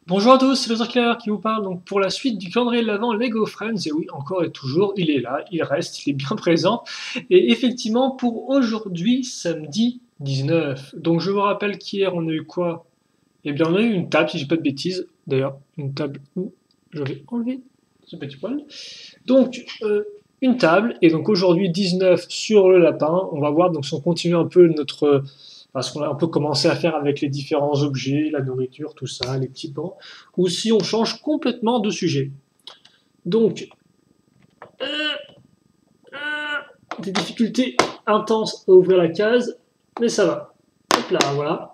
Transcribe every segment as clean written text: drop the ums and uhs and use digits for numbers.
Bonjour à tous, c'est le qui vous parle donc pour la suite du calendrier de l'Avent Lego Friends. Et oui, encore et toujours, il est là, il reste, il est bien présent. Et effectivement, pour aujourd'hui, samedi 19. Donc je vous rappelle qu'hier, on a eu quoi? Eh bien, on a eu une table, si je dis pas de bêtises. D'ailleurs, une table où je vais enlever ce petit poil. Donc, une table, et donc aujourd'hui 19 sur le lapin. On va voir donc si on continue un peu notre, ce qu'on a un peu commencé à faire avec les différents objets, la nourriture, tout ça, les petits bancs, ou si on change complètement de sujet. Donc, des difficultés intenses à ouvrir la case, mais ça va. Hop là, voilà.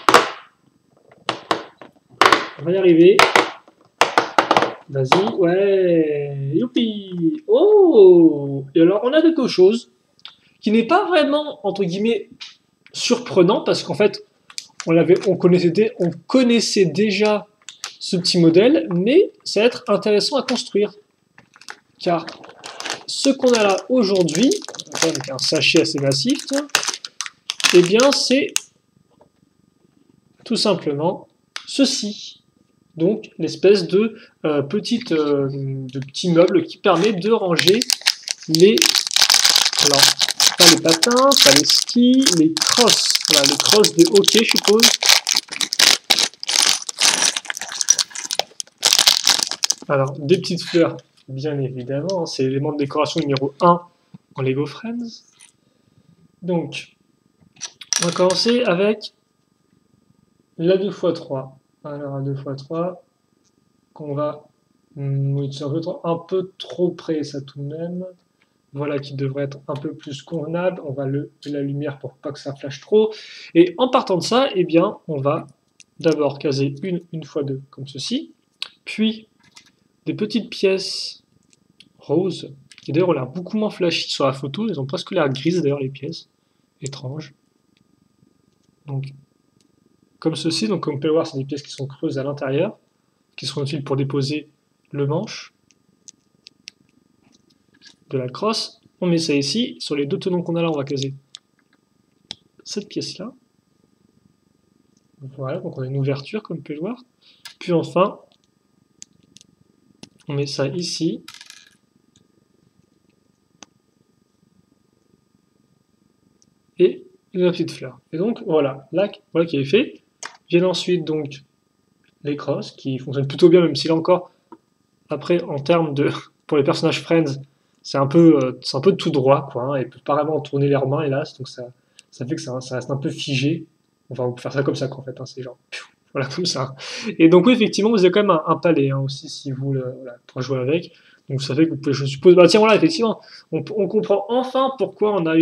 On va y arriver. Vas-y, ouais, youpi. Oh. Et alors, on a quelque chose qui n'est pas vraiment, entre guillemets, surprenant, parce qu'en fait, on connaissait déjà ce petit modèle, mais ça va être intéressant à construire. Car ce qu'on a là aujourd'hui, avec un sachet assez massif, eh bien c'est tout simplement ceci. Donc l'espèce de petit meuble qui permet de ranger les, alors pas les patins, pas les skis, les crosses, voilà, les crosses de hockey je suppose. Alors des petites fleurs, bien évidemment, c'est l'élément de décoration numéro 1 en Lego Friends. Donc on va commencer avec la 2x3. Alors, la 2x3, qu'on va... Oui, c'est un peu trop près, ça, tout de même. Voilà, qui devrait être un peu plus convenable. On va lever la lumière pour pas que ça flash trop. Et en partant de ça, eh bien, on va d'abord caser une 1x2, comme ceci. Puis, des petites pièces roses, qui d'ailleurs ont l'air beaucoup moins flashy sur la photo. Elles ont presque l'air grises, d'ailleurs, les pièces. Étrange. Donc, comme ceci, donc comme on peut le voir, c'est des pièces qui sont creuses à l'intérieur, qui seront utiles pour déposer le manche de la crosse. On met ça ici. Sur les deux tenons qu'on a là, on va caser cette pièce-là. Voilà, donc on a une ouverture, comme on peut le voir. Puis enfin, on met ça ici. Et la petite fleur. Et donc, voilà, là, voilà qui est fait. Viennent ensuite, donc, les crosses, qui fonctionnent plutôt bien, même si là encore, après, en termes de... Pour les personnages Friends, c'est un peu tout droit, quoi, hein, et peut pas vraiment tourner leurs mains, hélas, donc ça fait que ça reste un peu figé. Enfin, on peut faire ça comme ça, en fait, hein, c'est genre, voilà, comme ça. Et donc, oui, effectivement, vous avez quand même un palais, hein, aussi, si vous, voilà, pour jouer avec. Donc, ça fait que vous pouvez, je suppose, bah tiens, voilà, effectivement, on comprend enfin pourquoi on a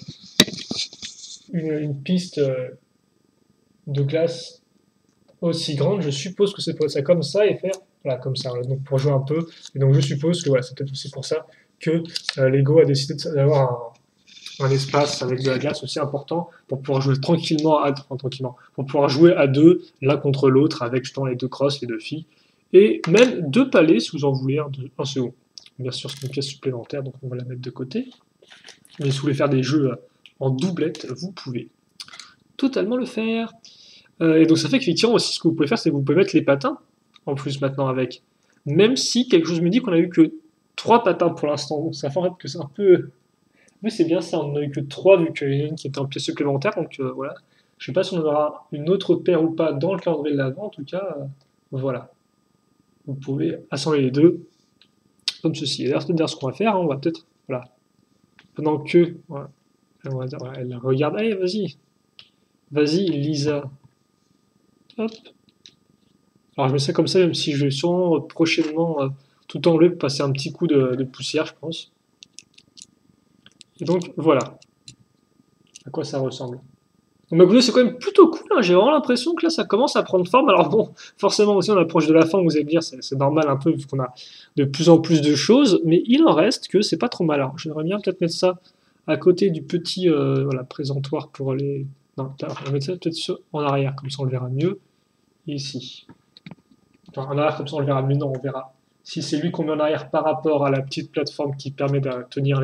une piste de glace aussi grande. Je suppose que c'est pour être ça comme ça et faire voilà, comme ça, donc pour jouer un peu. Et donc je suppose que voilà, c'est peut-être aussi pour ça que Lego a décidé d'avoir un espace avec de la glace aussi important pour pouvoir jouer tranquillement, pour pouvoir jouer à deux, l'un contre l'autre, avec justement les deux crosses, les deux filles, et même deux palets si vous en voulez un second. Bien sûr, c'est une pièce supplémentaire, donc on va la mettre de côté. Mais si vous voulez faire des jeux en doublette, vous pouvez totalement le faire. Et donc ça fait qu'effectivement aussi ce que vous pouvez faire, c'est que vous pouvez mettre les patins en plus maintenant avec. Même si quelque chose me dit qu'on a eu que 3 patins pour l'instant. Donc ça fait en fait que c'est un peu. Oui, c'est bien ça, on n'en a eu que 3 vu qu'il y en a une qui était en pièce supplémentaire. Donc voilà. Je sais pas si on en aura une autre paire ou pas dans le calendrier de l'avant. En tout cas, voilà. Vous pouvez assembler les deux comme ceci. Et d'ailleurs, c'est ce qu'on va faire. Hein, on va peut-être. Voilà. Pendant que. Voilà, on va dire, voilà, elle regarde. Allez, vas-y. Vas-y, Lisa. Hop. Alors je mets ça comme ça, même si je vais sûrement prochainement tout enlever pour passer un petit coup de poussière, je pense. Et donc voilà à quoi ça ressemble. Donc bah, écoutez, c'est quand même plutôt cool, hein. J'ai vraiment l'impression que là ça commence à prendre forme. Alors bon, forcément aussi on approche de la fin, vous allez me dire, c'est normal un peu vu qu'on a de plus en plus de choses, mais il en reste que c'est pas trop mal. Alors j'aimerais bien peut-être mettre ça à côté du petit voilà, présentoir pour les... Non, on va mettre ça peut-être en arrière, comme ça on le verra mieux. Ici. Enfin, en arrière, comme ça on le verra mieux, non, on verra. Si c'est lui qu'on met en arrière par rapport à la petite plateforme qui permet de tenir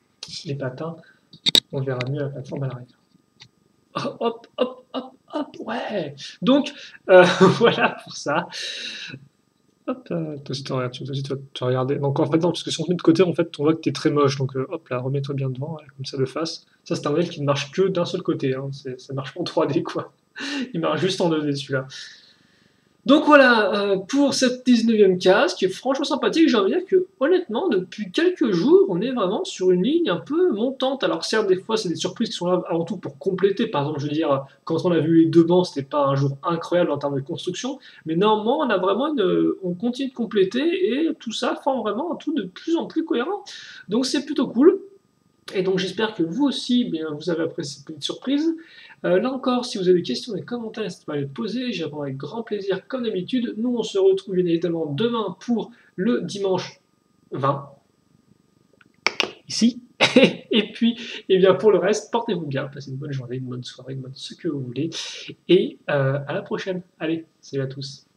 les patins, on verra mieux la plateforme à l'arrière. Hop, hop, hop, hop, Ouais. Donc, voilà pour ça. Hop, toi aussi tu vas regarder. Donc en fait, non, parce que si on se met de côté, en fait, on voit que tu es très moche. Donc hop là, remets-toi bien devant, là, comme ça de face. Ça, c'est un modèle qui ne marche que d'un seul côté. Hein. Ça marche pas en 3D, quoi. Il marche juste en 2D, celui-là. Donc voilà, pour cette 19e case, qui est franchement sympathique, j'ai envie de dire que honnêtement, depuis quelques jours, on est vraiment sur une ligne un peu montante. Alors certes, des fois, c'est des surprises qui sont là avant tout pour compléter. Par exemple, je veux dire, quand on a vu les deux bancs, c'était pas un jour incroyable en termes de construction, mais néanmoins, on a vraiment on continue de compléter et tout ça forme vraiment un tout de plus en plus cohérent. Donc c'est plutôt cool. Et donc j'espère que vous aussi, bien, vous avez apprécié cette petite surprise. Là encore, si vous avez des questions, des commentaires, n'hésitez pas à les poser, j'y réponds avec grand plaisir comme d'habitude. Nous, on se retrouve bien évidemment demain pour le dimanche 20, ici. Et puis, eh bien, pour le reste, portez-vous bien, passez une bonne journée, une bonne soirée, une bonne ce que vous voulez. Et à la prochaine. Allez, salut à tous.